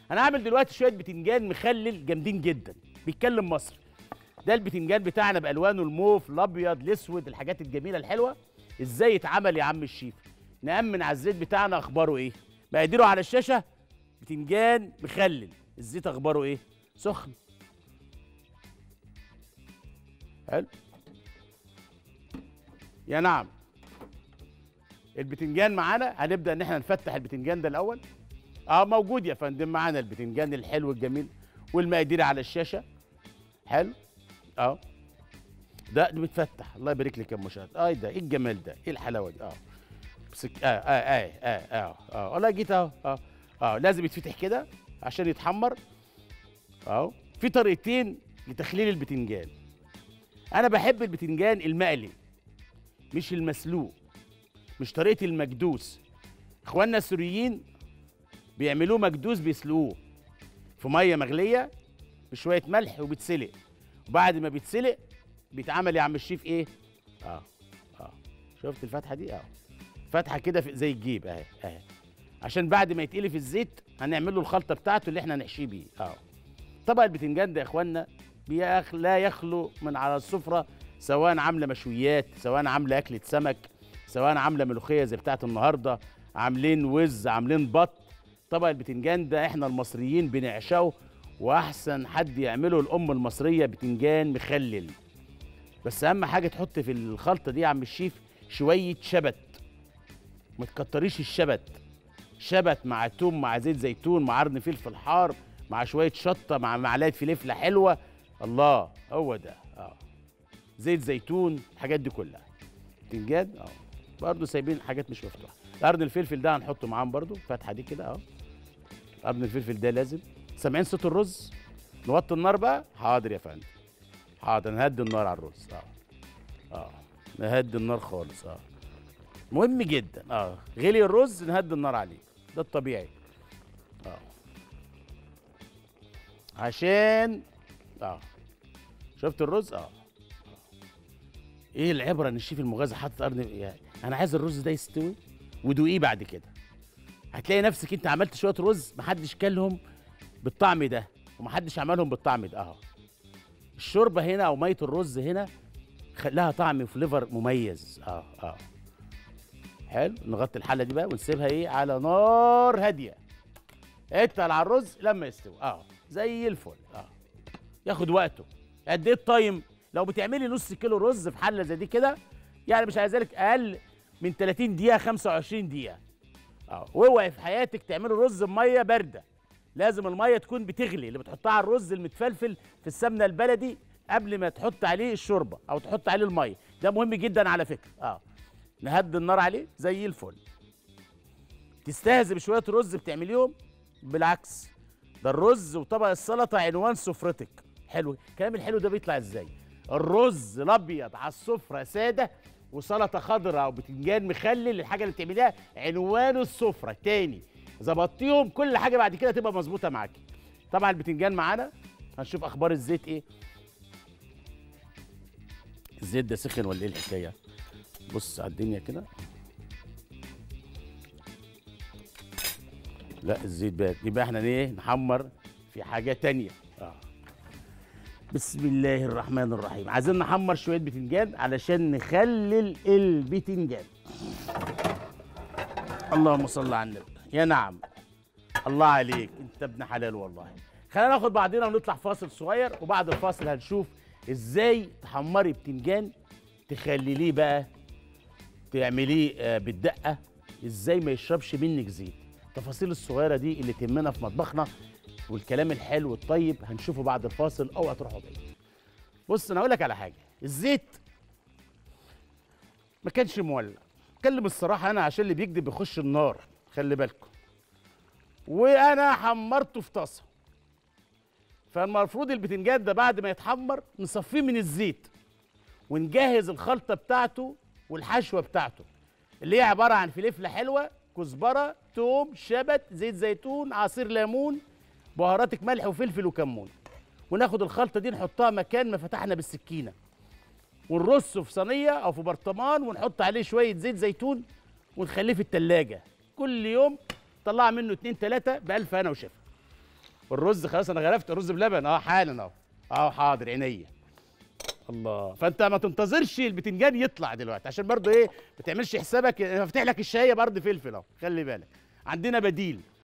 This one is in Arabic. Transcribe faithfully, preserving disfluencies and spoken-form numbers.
انا هعمل دلوقتي شويه بتنجان مخلل جامدين جدا، بيتكلم مصري. ده البتنجان بتاعنا بالوانه، الموف، الابيض، الاسود، الحاجات الجميله الحلوه. ازاي يتعمل يا عم الشيف؟ نأمن على الزيت بتاعنا، اخباره ايه؟ مقاديره على الشاشه. بتنجان مخلل، الزيت اخباره ايه؟ سخن. حلو. يا نعم. البتنجان معانا، هنبدا ان احنا نفتح البتنجان ده الاول. اه موجود يا فندم، معانا البتنجان الحلو الجميل والمقادير على الشاشه. حلو. اه ده متفتح، الله يبارك لك يا ام شهد. اه ده ايه الجمال ده، ايه الحلاوه دي. اه بسك... اه اه اه اه اه اه والله جيت اهو. اه اه لازم يتفتح كده عشان يتحمر. اهو في طريقتين لتخليل البتنجان. انا بحب البتنجان المقلي مش المسلوق، مش طريقه المكدوس. اخواننا السوريين بيعملوه مكدوس، بيسلقوه في ميه مغليه بشويه ملح وبيتسلق، وبعد ما بيتسلق بيتعمل يا عم الشيف ايه؟ اه اه شفت الفتحه دي؟ اه فتحه كده زي الجيب اهي اهي، عشان بعد ما يتقلي في الزيت هنعمل له الخلطه بتاعته اللي احنا هنحشيه بيه. اه طبق البتنجان ده يا اخوانا بيخ... لا يخلو من على السفره، سواء عامله مشويات، سواء عامله اكله سمك، سواء عامله ملوخيه زي بتاعه النهارده، عاملين وز، عاملين بط. طبق البتنجان ده احنا المصريين بنعشقه، واحسن حد يعمله الام المصريه بتنجان مخلل. بس اهم حاجه تحط في الخلطه دي يا عم الشيف شويه شبت، ما تكتريش الشبت. شبت مع توم مع زيت زيتون مع قرن فلفل حار مع شويه شطه مع معلقه فلفله حلوه. الله هو ده. اه زيت زيتون، الحاجات دي كلها. بتنجان اه برضه سايبين حاجات مش مفتوحه. قرن الفلفل ده هنحطه معاهم برضه، الفتحه دي كده اه. قرن الفلفل ده لازم. سامعين صوت الرز؟ نوطي النار بقى. حاضر يا فندم، حاضر. نهدي النار على الرز. اه اه نهدي النار خالص. اه مهم جدا. اه غلي الرز نهدي النار عليه، ده الطبيعي. اه عشان اه شفت الرز. اه, آه. ايه العبره ان الشيف المغازي حاطط قرن يعني. انا عايز الرز ده يستوي ودوقيه بعد كده، هتلاقي نفسك انت عملت شويه رز محدش كلهم بالطعم ده ومحدش عملهم بالطعم ده. اهو الشوربه هنا او ميه الرز هنا لها طعم وفليفر مميز. اه اه حلو. نغطي الحله دي بقى ونسيبها ايه على نار هاديه. اتقل على الرز لما يستوي. اه زي الفل. اه ياخد وقته. قد ايه التايم؟ لو بتعملي نص كيلو رز في حله زي دي كده، يعني مش عايزالك اقل من ثلاثين دقيقه، خمسة وعشرين دقيقه. اه واوعي في حياتك تعملي رز بميه بارده. لازم الميه تكون بتغلي، اللي بتحطها على الرز المتفلفل في السمنه البلدي قبل ما تحط عليه الشوربه او تحط عليه الميه. ده مهم جدا على فكره. اه نهدي النار عليه زي الفل. تستهزئ بشويه رز بتعمليهم؟ بالعكس، ده الرز وطبق السلطه عنوان سفرتك. حلو الكلام الحلو ده بيطلع ازاي؟ الرز الابيض على السفره ساده، وسلطه خضراء او بتنجان مخلل، الحاجه اللي بتعمليها عنوان السفره. تاني ظبطتيهم كل حاجه بعد كده تبقى مظبوطه معاكي. طبعا البتنجان معانا، هنشوف اخبار الزيت ايه. الزيت ده سخن ولا ايه الحكايه؟ بص على الدنيا كده. لا الزيت بقى يبقى احنا ايه نحمر في حاجه تانية. اه بسم الله الرحمن الرحيم. عايزين نحمر شويه بتنجان علشان نخلل البتنجان. اللهم صل على النبي. يا نعم، الله عليك انت ابن حلال والله. خلينا ناخد بعضنا ونطلع فاصل صغير، وبعد الفاصل هنشوف ازاي تحمري بتنجان تخلليه بقى، تعمليه آه بالدقه، ازاي ما يشربش منك زيت. التفاصيل الصغيره دي اللي تهمنا في مطبخنا، والكلام الحلو الطيب هنشوفه بعد الفاصل. اوعى تروحوا بعيد. بص انا اقول لك على حاجه، الزيت ما كانش مولع. اتكلم الصراحه، انا عشان اللي بيكذب بيخش النار، خلي بالكم. وانا حمرته في طاسه، فالمفروض البتنجان ده بعد ما يتحمر نصفيه من الزيت ونجهز الخلطه بتاعته والحشوه بتاعته، اللي هي عباره عن فلفله حلوه، كزبره، توم، شبت، زيت زيتون، عصير ليمون، بهاراتك ملح وفلفل وكمون. وناخد الخلطه دي نحطها مكان ما فتحنا بالسكينه، ونرصه في صينيه او في برطمان، ونحط عليه شويه زيت زيتون، ونخليه في التلاجة كل يوم. طلع منه اتنين تلاته بألف هنا وشفا. والرز خلاص انا غرفت الرز بلبن اه حالا اهو. اه حاضر عينيا. الله، فانت ما تنتظرش البتنجان يطلع دلوقتي عشان برضو ايه ما تعملش حسابك، انا فاتح لك الشايه برضو فلفل اهو، خلي بالك. عندنا بديل.